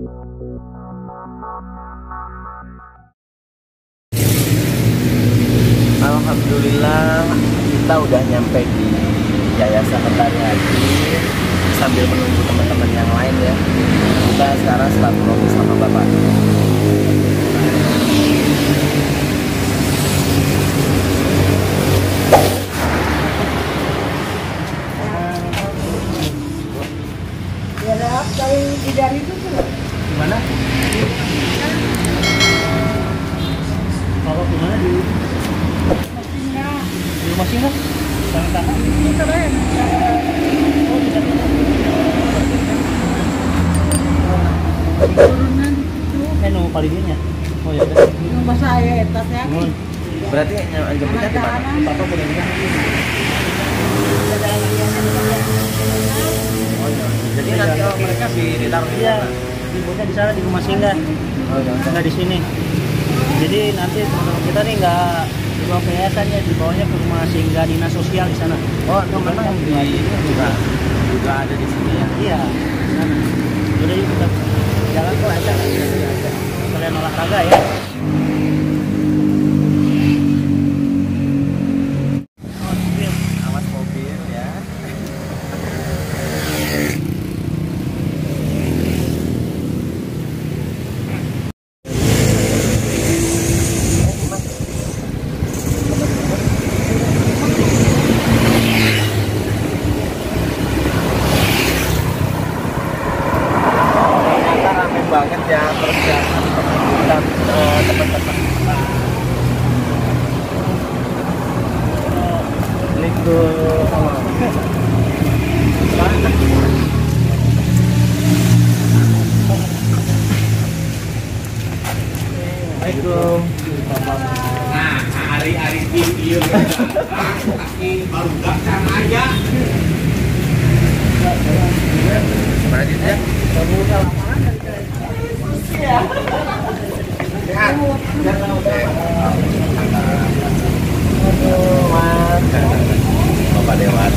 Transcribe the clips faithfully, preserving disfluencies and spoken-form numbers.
Alhamdulillah kita udah nyampe di Yayasan Mentari Hati sambil menunggu teman-teman yang lain ya. Kita sekarang silaturahmi sama Bapak. Ya, dari tidak itu tuh. Gimana? Kalau gimana di di rumah singgah? Jangan tanah. Ini keren. Oh, tidak. Turunan itu. Eh, no, palingnya. Oh ya udah. Itu bahasa saya etasnya. Nun. Berarti yang jemputnya di mana? Papa boleh bilang. Oh iya. Jadi nanti oh, mereka di ditaruh di Iya. mana? Jemputnya di sana di rumah singgah. Oh iya. Nggak di sini. Jadi nanti teman-teman kita nih nggak dibawa ke yayasannya, dibawanya ke rumah singgah dinas sosial di sana. Oh, itu memang di ini juga juga ada di sini ya. Iya, di sana. Jadi kita jalan kok aja, kalian olahraga ya. Awas mobil ya. Banget ya persiapan pengangkutan eh, teman-teman kita. Liku Assalamualaikum. Nah, hari-hari video ini baru datang aja. Gimana dia? Sehat. Aduh, Mas. Bapak Dewati.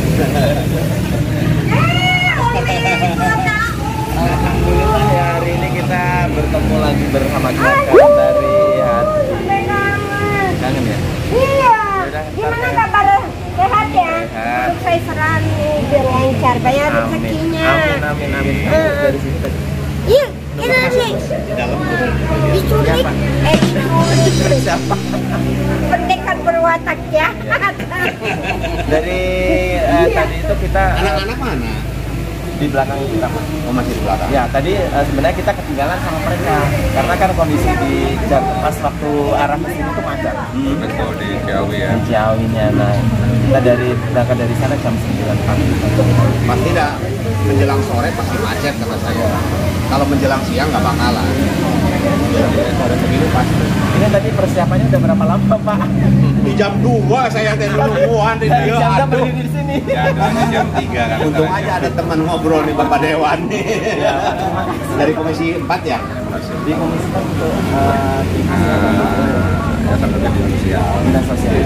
Alhamdulillah ya, hari ini kita bertemu lagi bersama keluarga dari Hati. Kangen ya? Iya. Gimana kabar? Sehat ya? Sehat. Sukses selalu, biar lancar, banyak Amin. rezekinya. Amin, amin, amin. Kamu dari sini tadi. Iya, kita nih. Diculik, eh diculik. Siapa? Pendekat berwatak jahat. Dari eh, tadi itu kita eh, Anak-anak mana? di belakang kita, Pak. Oh, masih di belakang. Ya, tadi eh, sebenarnya kita ketinggalan sama mereka karena kan kondisi di jam pas waktu arah ke sini tuh macet. Hmm, betul di Ciawi ya. Di Ciawinya, nah kita dari berangkat dari sana jam sembilan pagi. Pasti dah menjelang sore pasti macet kata saya. Kalau menjelang siang nggak bakalan. Jadi sore segini pasti. Ini tadi persiapannya udah berapa lama, Pak? Di jam dua saya teh nungguan di Dari dia. jam Aduh. berdiri di sini. Ya, dari jam tiga kan. Untung aja ada teman ngobrol nih Bapak Dewan nih. Ya, Pak, terima kasih. Dari Komisi empat ya? Di komisi kan untuk eh, divisi Ya, sampai ke dinas sosial. dinas sosial.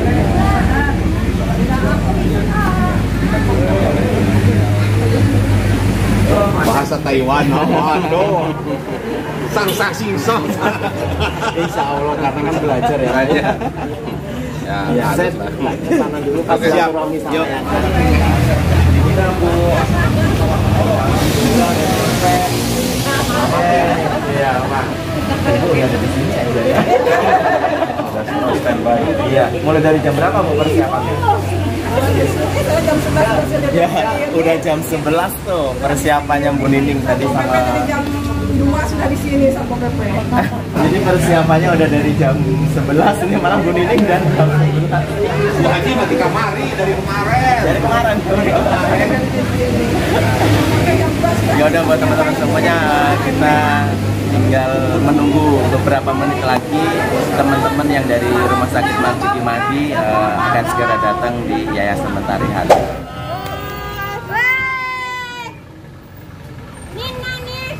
Bahasa Taiwan, aduh. Sang sang sing sang. Insya Allah karena kan belajar ya. Pak. Ya, Ya, saya harus lah. ke sana dulu pas Oke, siap. silaturahmi sama Yuk. yang kita Bu. Iya, Pak. Ibu udah ada di sini aja ya. Udah semua standby. Iya, mulai dari jam berapa Bu persiapannya? Jam sebelas Ya, udah jam sebelas tuh persiapannya Bu Nining tadi sama. jam dua sudah di sini sama P P. Jadi persiapannya udah dari jam sebelas, ini malah Bu Nining dan jam sebelas. Bu Haji mati kamari dari kemarin. Dari kemarin. Ya udah buat teman-teman semuanya, kita tinggal menunggu beberapa menit lagi teman-teman yang dari Rumah Sakit Marzuki Mahdi uh, akan segera datang di Yayasan Mentari Hati. Nina nih.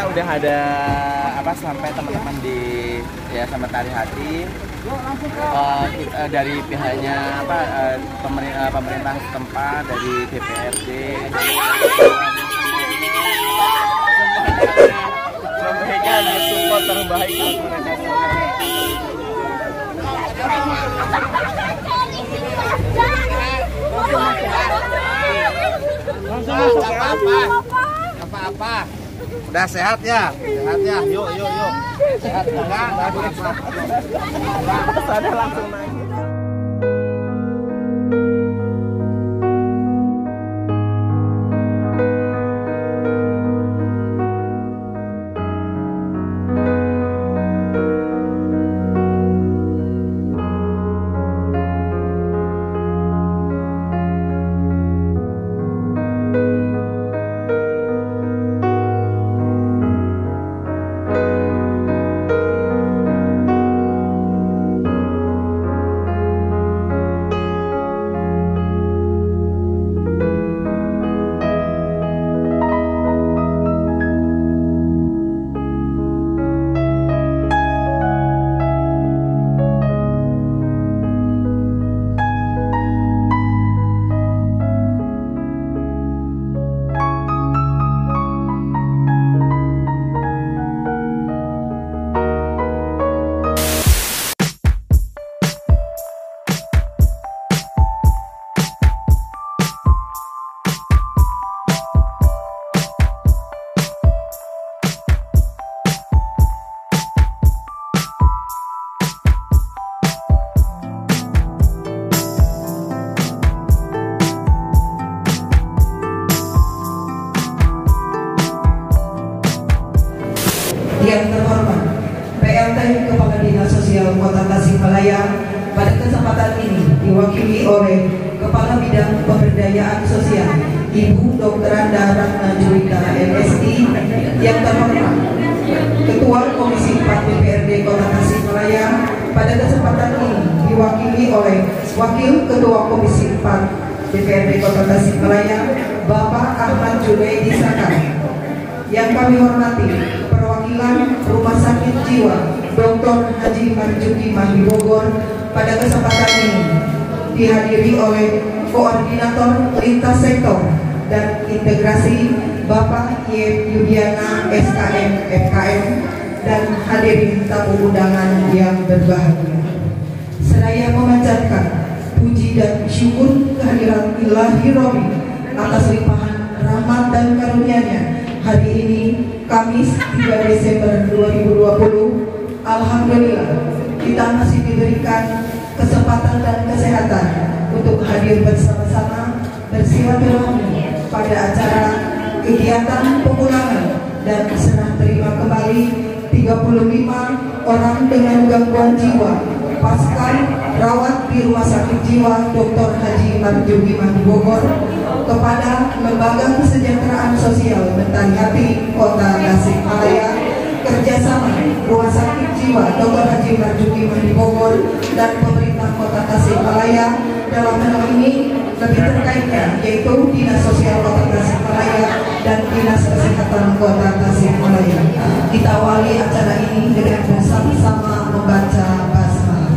udah ada apa sampai teman-teman di ya sama Tari Hati uh, kita, dari pihaknya apa uh, pemerintah, uh, pemerintah setempat dari D P R D memberikan support terbaik buat mereka semua. Langsung masuk apa-apa. Apa-apa. Udah sehat ya? Sehat ya? Yuk, yuk, yuk. Sehat enggak? Enggak apa-apa. Sadar langsung naik. Yang terhormat P L T Kepala Dinas Sosial Kota Tasikmalaya pada kesempatan ini diwakili oleh Kepala Bidang Pemberdayaan Sosial Ibu Dokter Anda Ratna Julika M Si. Yang terhormat Ketua Komisi empat D P R D Kota Tasikmalaya pada kesempatan ini diwakili oleh Wakil Ketua Komisi empat D P R D Kota Tasikmalaya Bapak Ahmad Junaidi Sakar. Yang kami hormati perwakilan Rumah Sakit Jiwa Doktor Haji Marzuki Mahdi Bogor pada kesempatan ini dihadiri oleh Koordinator Lintas Sektor dan Integrasi Bapak Y Yudiana S K M F K M dan hadirin tamu undangan yang berbahagia. Seraya memanjatkan puji dan syukur kehadiran Ilahi Robi atas limpahan rahmat dan karunia-Nya. Hari ini Kamis tiga Desember dua ribu dua puluh, alhamdulillah kita masih diberikan kesempatan dan kesehatan untuk hadir bersama-sama bersilaturahmi pada acara kegiatan pemulangan dan serah terima kembali tiga puluh lima orang dengan gangguan jiwa pasca rawat di Rumah Sakit Jiwa Doktor Haji Marzuki Mahdi Bogor kepada Lembaga Kesejahteraan Sosial Mentari Hati Kota Tasikmalaya kerjasama Rumah Sakit Jiwa Doktor Haji Marzuki Mahdi Bogor dan pemerintah Kota Tasikmalaya. Dalam hal ini lebih terkaitnya yaitu Dinas Sosial Kota Tasikmalaya dan Dinas Kesehatan Kota Tasikmalaya. Kita awali acara ini dengan bersama-sama membaca basmalah.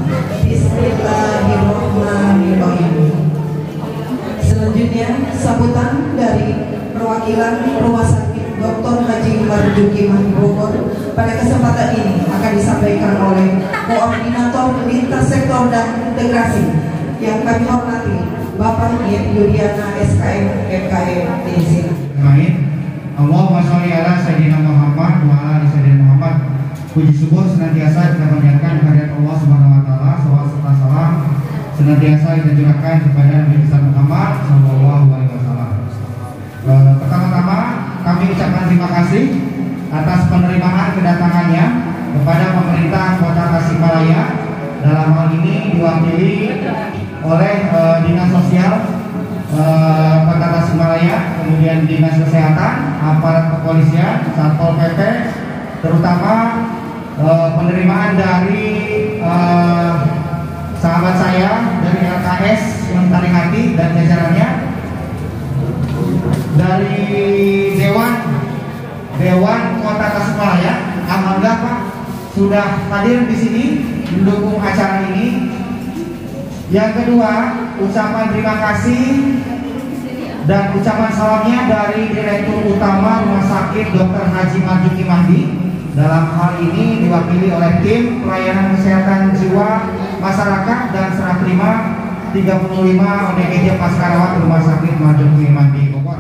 Bismillahirrahmanirrahim. Selanjutnya sambutan dari perwakilan Rumah Sakit Doktor Haji Marzuki Mahdi Bogor pada kesempatan ini akan disampaikan oleh Koordinator Lintas Sektor dan Integrasi yang kami hormati Bapak Y Yudiana S K M F K M di sini. Baik, Allahumma sholli ala sayyidina Muhammad wa ala sayyidina Muhammad. Puji syukur senantiasa kita panjatkan kehadirat Allah Subhanahu wa taala, salawat serta salam senantiasa kita curahkan kepada Nabi besar Muhammad sallallahu alaihi wasallam. Pertama-tama kami ucapkan terima kasih atas penerimaan kedatangannya kepada pemerintah Kota Tasikmalaya. Dalam hal ini diwakili oleh uh, Dinas Sosial uh, Kota Tasikmalaya, kemudian Dinas Kesehatan, aparat kepolisian, Satpol P P, terutama uh, penerimaan dari uh, sahabat saya dari L K S Mentari Hati dan jajarannya, dari Dewan Dewan Kota Tasikmalaya. Alhamdulillah Pak sudah hadir di sini mendukung acara ini. Yang kedua, ucapan terima kasih dan ucapan salamnya dari Direktur Utama Rumah Sakit Dokter Haji Marzuki Mahdi. Dalam hal ini diwakili oleh tim pelayanan kesehatan jiwa masyarakat dan serah terima tiga puluh lima O D G J Pascarawat Rumah Sakit Marzuki Mahdi Bogor.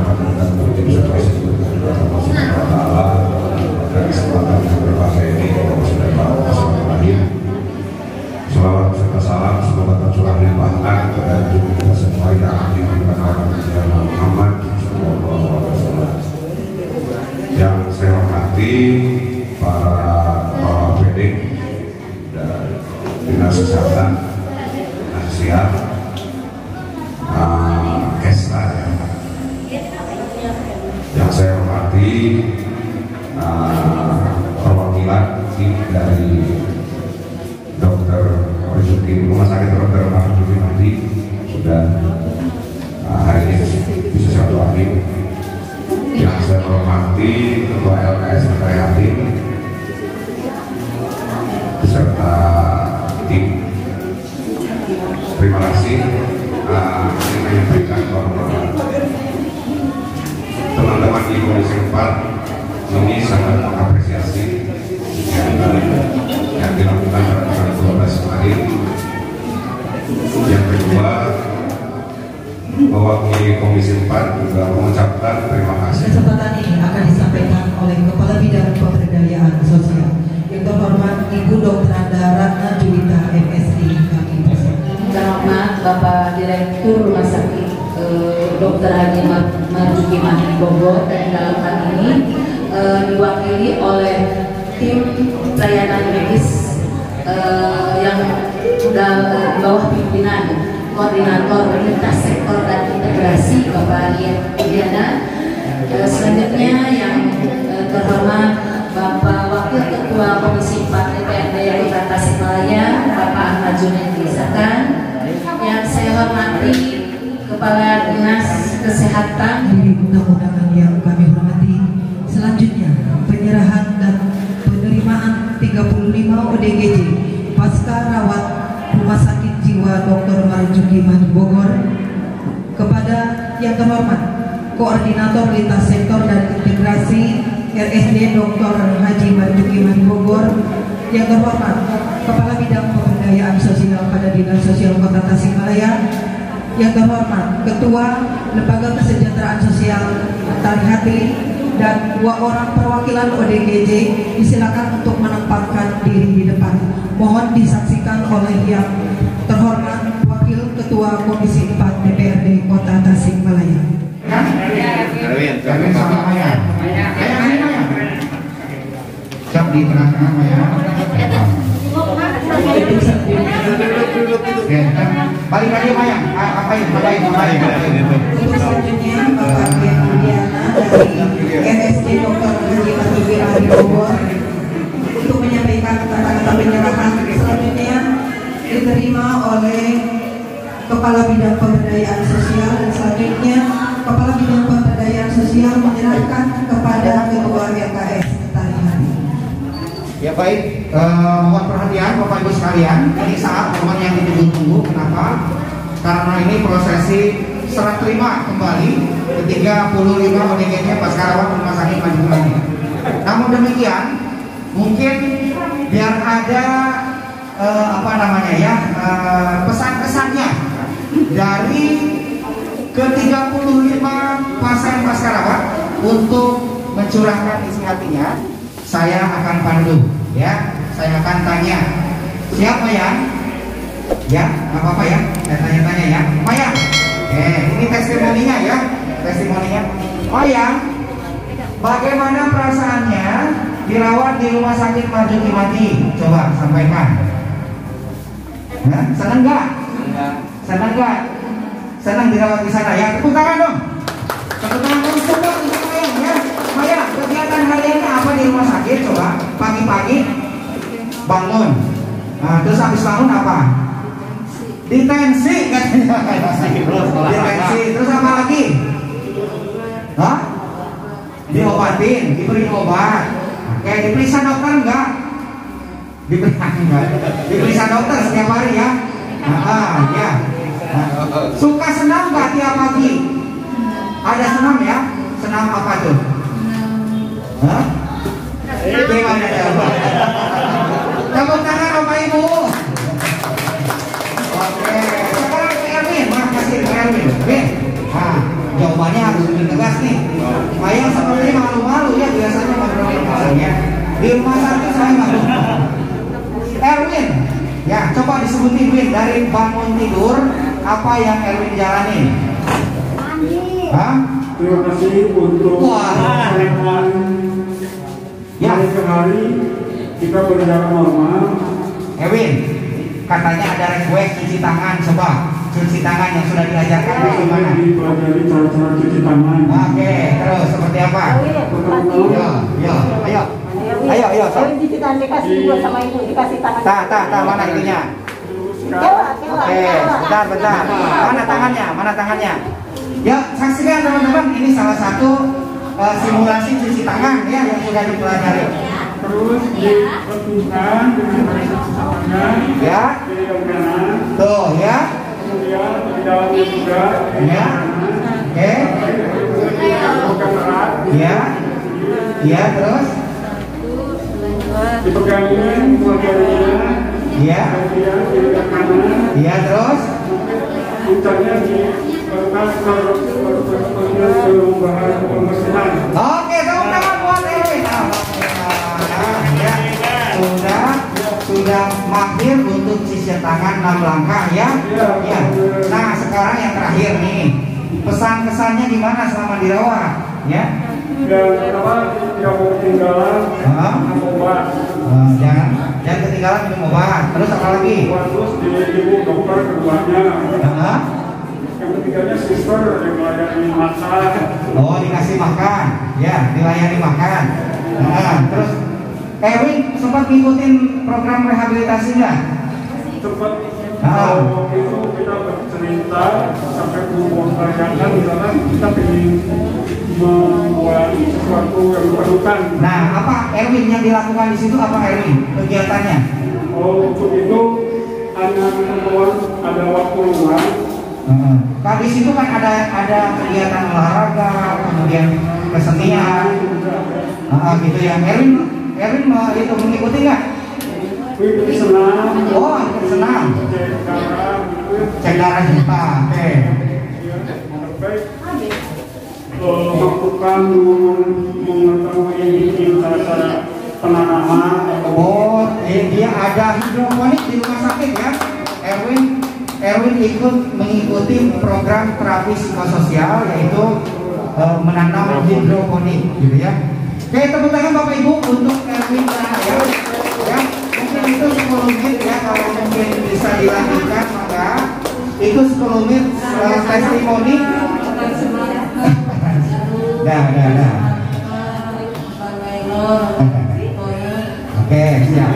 Salawat serta salam semoga tercurah limpahkan kepada kita semua yang dimuliakan oleh Nabi Muhammad sallallahu alaihi wasallam. Yang saya hormati para P D dan Dinas Kesehatan, Nasihat, uh, Kesra, ya. Yang saya hormati uh, perwakilan tim dari Dokter Marzuki, Rumah Sakit Dokter Marzuki Mahdi sudah uh, hari ini bisa satu lagi. Yang saya hormati Ketua L K S Kreatif beserta tim. Terima kasih uh, yang menyampaikan bahwa teman-teman di Komisi empat ini sangat mengapresiasi yang, yang dilakukan pada tanggal dua belas kemarin. Yang kedua, mewakili Komisi empat juga mengucapkan terima kasih. Kesempatan ini akan disampaikan oleh Kepala Bidang Pemberdayaan Sosial yang terhormat Ibu Dokter Anda Ratna Juwita M Si. Terhormat Bapak Direktur Rumah Sakit eh, Dokter Haji Marzuki Mahdi Bogor, dan dalam hal ini eh, diwakili oleh tim pelayanan medis eh, yang sudah eh, di bawah pimpinan Koordinator Lintas Sektor dan Integrasi Bapak Diana. Eh, selanjutnya yang eh, terhormat Bapak Wakil Ketua Komisi empat D P R D Kota Tasikmalaya Bapak Ahmad Junaidi Zakan. Yang saya hormati Kepala Dinas Kesehatan. Diri undang-undangan yang kami hormati, selanjutnya penyerahan dan penerimaan tiga puluh lima O D G J Pasca Rawat Rumah Sakit Jiwa Dokter Marzuki Mahdi Bogor kepada yang terhormat Koordinator Lintas Sektor dan Integrasi R S D Dokter Haji Marzuki Mahdi Bogor, yang terhormat Kepala Bidang Pemberdayaan Sosial pada Dinas Sosial Kota Tasikmalaya, yang terhormat Ketua Lembaga Kesejahteraan Sosial Tarihati, dan dua orang perwakilan O D G J disilakan untuk menempatkan diri di depan. Mohon disaksikan oleh yang terhormat Wakil Ketua Komisi empat D P R D Kota Tasikmalaya. Kami sama Maya. Maya, Maya. Siap di tengah-tengah Maya. Oke, balik lagi Maya. Apa yang terbaik? Untuk selanjutnya Bapak Diana dari R S D Dokter Haji Marzuki Mahdi Bogor untuk menyampaikan kata-kata penyerahan. Selanjutnya diterima oleh Kepala Bidang Pemberdayaan Sosial, dan selanjutnya Kepala Bidang Pemberdayaan Sosial menyerahkan kepada Ketua R K S Tarihati. Ya baik, eh, mohon perhatian Bapak Ibu sekalian, ini saat momen yang ditunggu-tunggu. Kenapa? Karena ini prosesi serah terima kembali ke tiga puluh lima O D G J Pascarawat Rumah Sakit Marzuki Mahdi. Namun demikian, mungkin biar ada eh, apa namanya ya eh, pesan-pesannya dari ke tiga puluh lima pasien Pascarawat untuk mencurahkan isi hatinya. Saya akan pandu, ya. Saya akan tanya, siapa ya? Ya, nggak apa-apa ya. Saya tanya-tanya ya. Maya, eh, ini testimoninya ya, testimoninya. Maya, bagaimana perasaannya dirawat di Rumah Sakit Marzuki Mahdi? Coba sampaikan. Nah, senang nggak? Senang nggak? Senang dirawat di sana ya. Tepuk tangan dong. Tepuk tangan dong semua untuk Maya ya. Maya, kegiatan hariannya apa di rumah sakit? Coba pagi-pagi bangun. Nah, terus habis bangun apa? Ditensi katanya. Ditensi. Terus apa lagi? Hah? Diobatin, diberi obat. Oke, diperiksa dokter enggak? Diperiksa enggak? Diperiksa dokter setiap hari ya. Nah, ya. Nah, suka senam nggak tiap pagi? Ada senam ya? Senam apa tuh? Hah? Gimana coba? Tepuk tangan Bapak Ibu. Oke, sekarang ke Erwin, makasih ke Erwin. Oke. Nah, jawabannya harus lebih tegas nih. Saya seperti malu-malu ya biasanya ngobrolin masalahnya. Di rumah sakit saya malu. Erwin, ya coba disebutin Win dari bangun tidur apa yang Erwin jalani? Mandi. Hah? Terima kasih untuk rekan Ya. hari ke hari kita berjalan normal. Erwin, katanya ada request cuci tangan, coba cuci tangan yang sudah diajarkan bagaimana? Dipelajari cara-cara cuci tangan. Oke, terus seperti apa? Yo, yo, ayo, ayo, ayo, so. Erwin cuci tangan dikasih buat sama ibu, dikasih tangan. Tah, tah, tah, mana itunya? Oke, bentar, bentar. Mana tangannya? Mana tangannya? Ya, saksikan teman-teman, ini salah satu uh, simulasi cuci tangan ya yang sudah dipelajari. Terus dilakukan dengan cara cuci tangan. Ya, Kiri dan kanan. tuh ya, Kemudian di dalamnya juga. ya, oke, Bukan erat. ya, ya, terus, Dipegangin dua jarinya. ya, Kemudian kiri dan kanan. ya, terus. Puncaknya di letak ke bahan pembersihan. Oke, tepuk tangan buat Erwin. Alhamdulillah, ya, sudah sudah mahir untuk cuci tangan enam langkah ya. Ya. Nah, sekarang yang terakhir nih. Pesan-kesannya gimana selama dirawat? Ya. Dan apa tidak mau ketinggalan minum obat. Uh, jangan jangan ketinggalan minum obat. Terus apa lagi? Terus di ibu dokter keduanya. Uh, Yang ketiganya suster yang melayani makan. oh, dikasih makan. Ya, dilayani makan. Nah, terus Erwin sempat ngikutin program rehabilitasi nggak? Cepat. Ah. Kalau itu kita bercerita sampai membayangkan misalkan kita ingin membuat sesuatu yang diperlukan. Nah, apa Erwin yang dilakukan di situ apa Erwin kegiatannya? Oh, untuk itu hanya membuat ada waktu luang. Uh, Pak di situ kan ada ada kegiatan olahraga, kemudian kesenian, uh, gitu ya. Erwin Erwin mau itu mengikuti nggak? Wih, senang. Oh, ikut senang. Cek darah gitu. Cek darah kita. Oke. Baik. Melakukan mengetahui cara penanaman. Oh, eh, dia ada hidroponik di rumah sakit ya. Erwin Erwin ikut mengikuti program terapi psikososial yaitu uh, menanam hidroponik gitu ya. Oke, tepuk tangan Bapak Ibu untuk Erwin dan saya. Ya, mungkin itu sepuluh menit ya, kalau mungkin bisa dilanjutkan maka itu sepuluh menit uh, testimoni. Dah, dah, dah. Oke, siap.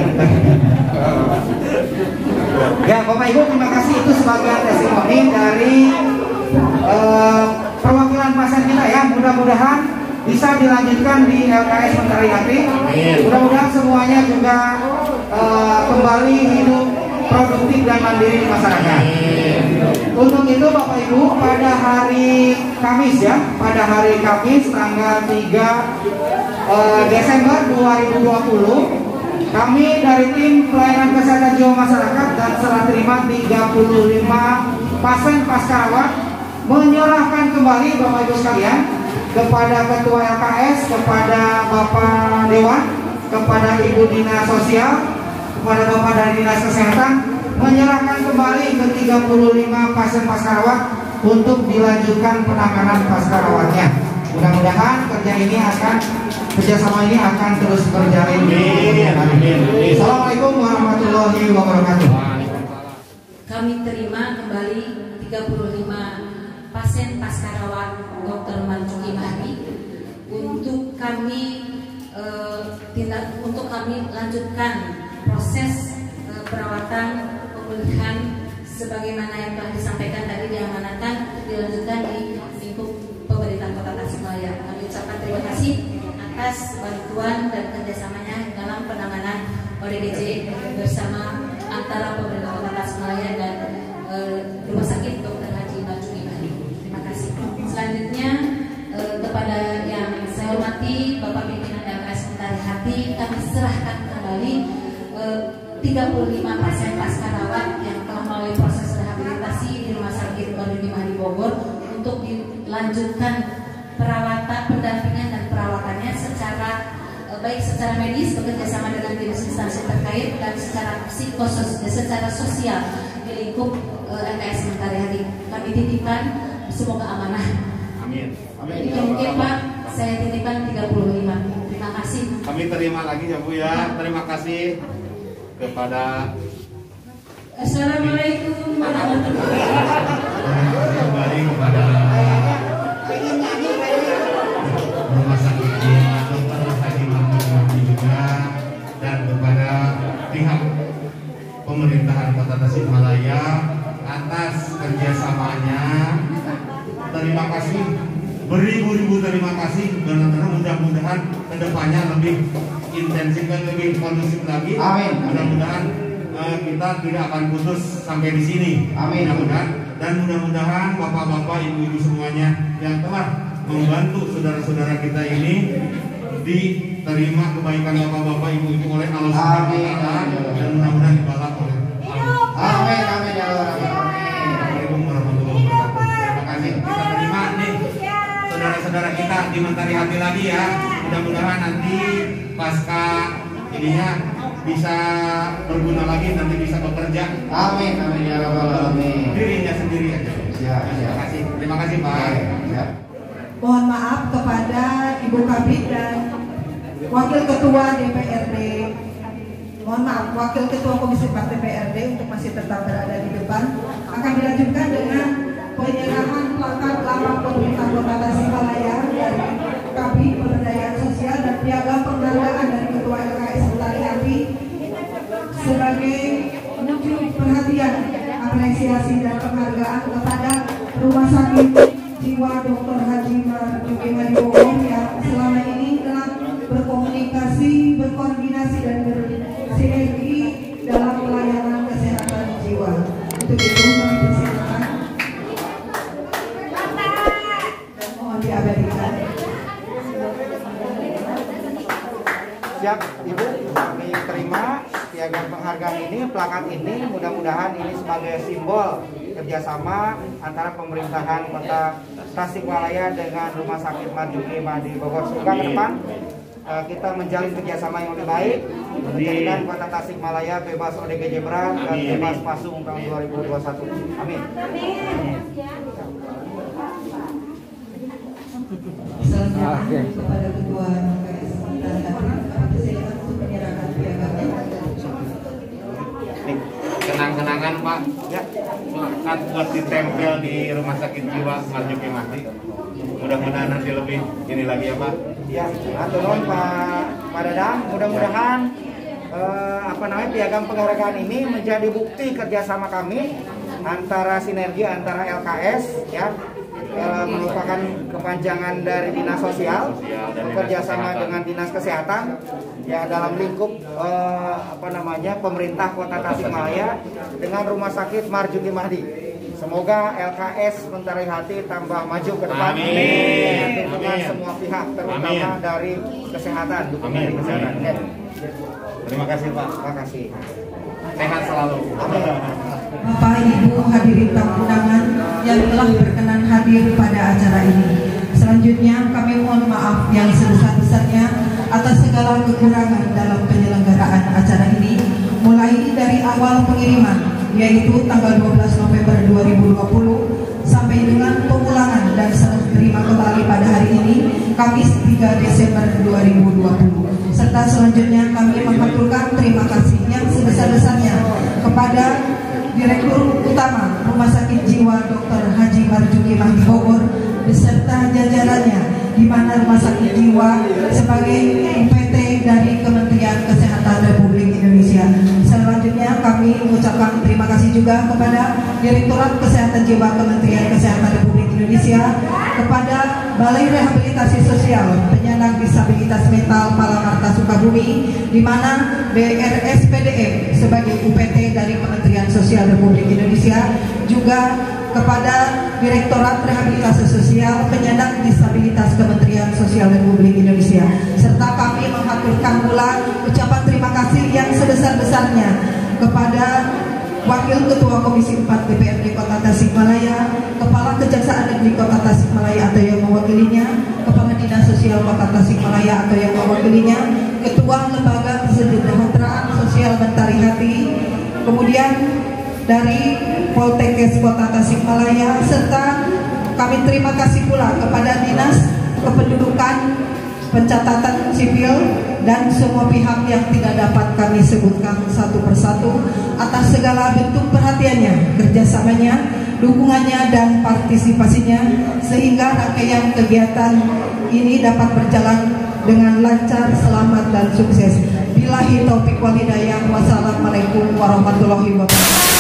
Ya, Bapak Ibu, terima kasih. Itu sebagai testimoni dari uh, perwakilan pasien kita ya. Mudah-mudahan bisa dilanjutkan di L K S Mentari Hati. Mudah-mudahan semuanya juga uh, kembali hidup produktif dan mandiri di masyarakat. Untuk itu Bapak Ibu, pada hari Kamis ya, pada hari Kamis tanggal tiga uh, Desember dua ribu dua puluh, kami dari tim pelayanan kesehatan jiwa masyarakat dan serah terima tiga puluh lima pasien pascarawat menyerahkan kembali Bapak Ibu sekalian kepada Ketua L K S, kepada Bapak Dewan, kepada Ibu Dinas Sosial, kepada Bapak dari Dinas Kesehatan, menyerahkan kembali ke tiga puluh lima pasien pascarawat untuk dilanjutkan penanganan pascarawatnya. Mudah-mudahan kerja ini akan kerjasama ini akan terus berjalan. Assalamualaikum warahmatullahi wabarakatuh. Kami terima kembali tiga puluh lima pasien pascarawat Dokter Marzuki Mahdi untuk kami eh, tindak untuk kami lanjutkan proses eh, perawatan pemulihan sebagaimana yang telah disampaikan tadi diamanatkan dilanjutkan di lingkup pemerintah Kota Tasikmalaya. Kami ucapkan terima kasih. atas bantuan dan kerjasamanya dalam penanganan O D G J bersama antara pemerintah Kota Tasikmalaya dan e, Rumah Sakit Dokter Haji Marzuki Mahdi. Terima kasih. Selanjutnya e, kepada yang saya hormati Bapak Pimpinan L K S Mentari Hati, kami serahkan kembali e, tiga puluh lima pasien pascarawat yang telah melalui proses rehabilitasi di Rumah Sakit Marzuki Mahdi Bogor untuk dilanjutkan perawatan, pendampingan dan perawatannya secara e, baik secara medis bekerjasama dengan dinas instansi terkait dan secara psikosos, secara sosial di lingkup e, L K S Mentari Hati. Kami titipkan semoga amanah. Amin. Amin. Itu mungkin Pak, saya titipkan tiga puluh lima. Terima kasih. Kami terima lagi ya Bu ya. Terima kasih kepada Assalamualaikum warahmatullahi wabarakatuh. Kembali kepada Rumah Sakit Dokter Haji Marzuki Mahdi juga dan kepada pihak pemerintahan Kota Tasikmalaya atas kerjasamanya. Terima kasih, beribu-ribu terima kasih. Benar-benar mudah-mudahan kedepannya lebih intensif dan lebih kondusif lagi. Amin. Mudah-mudahan uh, kita tidak akan putus sampai di sini. Amin. Mudah-mudahan dan mudah-mudahan bapak-bapak, ibu-ibu semuanya yang telah membantu saudara-saudara kita ini diterima kebaikan bapak-bapak, ibu-ibu oleh Allah Subhanahu wa Ta'ala dan mudah-mudahan dibalas oleh Allah. Amin. Amin ya Allah. Assalamualaikum warahmatullahi wabarakatuh. Terima kasih. Kita terima nih saudara-saudara kita di Mentari Hati lagi ya. Mudah-mudahan nanti pasca ininya bisa berguna lagi, nanti bisa bekerja. Amin. Amin ya rabbal alamin. Dirinya sendiri aja. Ya, terima kasih. Terima kasih Pak. Ya. Mohon maaf kepada Ibu Kabid dan Wakil Ketua D P R D. Mohon maaf, Wakil Ketua Komisi empat D P R D untuk masih tetap berada di depan. Akan dilanjutkan dengan penyerahan plakat lama pemerintah Kota Tasikmalaya dari Kabid Pemberdayaan Sosial dan piagam penghargaan dari Ketua L K S Mentari Hati sebagai wujud perhatian, apresiasi dan penghargaan kepada Rumah Sakit Jiwa Dokter Haji Marzuki Mahdi Bogor yang selama ini telah berkomunikasi, berkoordinasi dan bersinergi dalam pelayanan kesehatan jiwa. Untuk itu kami persilakan dan mohon diabadikan. Siap Ibu, kami terima piagam penghargaan ini, plakat ini. Mudah-mudahan ini sebagai simbol kerjasama antara pemerintahan Kota Tasikmalaya dengan Rumah Sakit Marzuki Mahdi Bogor. Semoga ke depan uh, kita menjalin kerjasama yang lebih baik, menjadikan Kota Tasikmalaya bebas O D G J berat dan bebas pasung tahun dua ribu dua puluh satu. Amin. Selanjutnya kepada Ketua L K S Mentari Hati, kami persilakan untuk menyerahkan piagamnya. kenang-kenangan Pak ya, plakat buat ditempel di Rumah Sakit Jiwa Marzuki Mahdi. Mudah-mudahan nanti lebih ini lagi ya Pak. Ya, atur nuhun Pak Pak Dadang. Mudah-mudahan eh, apa namanya piagam penghargaan ini menjadi bukti kerjasama kami antara sinergi antara L K S ya, eh, merupakan kepanjangan dari dinas sosial bekerja sama dengan dinas kesehatan ya dalam lingkup eh, apa namanya pemerintah Kota Tasikmalaya dengan Rumah Sakit Marzuki Mahdi. Semoga L K S Mentari Hati tambah maju ke depan. Amin. Dengan Amin. semua pihak, terutama Amin. dari kesehatan. Amin. Dari kesehatan. Amin. Oke. Terima kasih Pak. Terima kasih. Sehat selalu. Amin. Bapak Ibu hadirin tamu undangan yang telah berkenan hadir pada acara ini. Selanjutnya kami mohon maaf yang sebesar-besarnya atas segala kekurangan dalam penyelenggaraan acara ini, mulai dari awal pengiriman yaitu tanggal dua belas November dua ribu dua puluh sampai dengan pemulangan dan serah terima kembali pada hari ini Kamis tiga Desember dua ribu dua puluh. Serta selanjutnya kami mengaturkan terima kasih yang sebesar-besarnya kepada Direktur Utama Rumah Sakit Jiwa Dokter Haji Marzuki Mahdi Bogor beserta jajarannya, di mana Rumah Sakit Jiwa sebagai U P T dari Kementerian Kesehatan Republik Indonesia. Selanjutnya kami mengucapkan terima kasih juga kepada Direktorat Kesehatan Jiwa Kementerian Kesehatan Republik Indonesia kepada Balai Rehabilitasi Sosial Penyandang Disabilitas Mental Palamarta Sukabumi, di mana B R S P D M sebagai U P T dari Kementerian Sosial Republik Indonesia, juga kepada Direktorat Rehabilitasi Sosial Penyandang Disabilitas Kementerian Sosial Republik Indonesia, serta kami mengaturkan pula ucapan terima kasih yang sebesar-besarnya kepada Wakil Ketua Komisi empat D P R D Kota Tasikmalaya, Kepala Kejaksaan Negeri Kota Tasikmalaya atau yang mewakilinya, Kepala Dinas Sosial Kota Tasikmalaya atau yang mewakilinya, Ketua Lembaga Kesejahteraan Sosial Mentari Hati, kemudian dari Poltekkes Kota Tasikmalaya, serta kami terima kasih pula kepada Dinas Kependudukan, Pencatatan Sipil, dan semua pihak yang tidak dapat kami sebutkan satu persatu atas segala bentuk perhatiannya, kerjasamanya, dukungannya, dan partisipasinya, sehingga rangkaian kegiatan ini dapat berjalan dengan lancar, selamat, dan sukses. Billahi taufiq wal hidayah. Wassalamualaikum warahmatullahi wabarakatuh.